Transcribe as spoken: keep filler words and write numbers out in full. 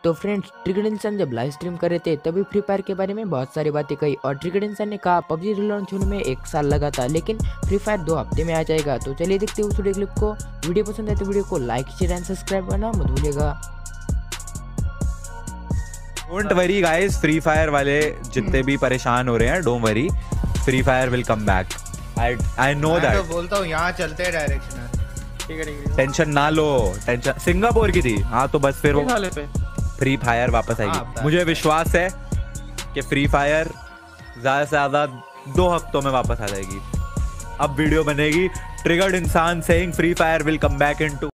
तो friends, triggered इंसान जब लाइव स्ट्रीम कर रहे थे तभी फ्री फायर के बारे में बहुत सारी बातें कही और ट्रिगर्ड इंसान ने कहा पबजी रिलॉन्च होने में एक साल लगा था लेकिन फ्री फायर दो हफ्ते में आ जाएगा। तो चलिए देखते हैं उस वीडियो क्लिप को। वीडियो पसंद आए तो वीडियो को लाइक शेयर एंड सब्सक्राइब करना मत भूलिएगा। Don't worry guys, Free Fire वाले जितने भी परेशान हो रहे हैं, don't worry, Free Fire will come back. I I know that. तो बोलता हूँ यहाँ चलते हैं डायरेक्शन। ठीक है ठीक है, टेंशन ना लो, टेंशन सिंगापुर की थी। हाँ तो बस फिर वो फ्री फायर वापस आएगी। मुझे विश्वास है कि फ्री फायर ज्यादा से ज्यादा दो हफ्तों में वापस आ जाएगी। अब वीडियो बनेगी ट्रिगर्ड इंसान saying Free Fire will come back in to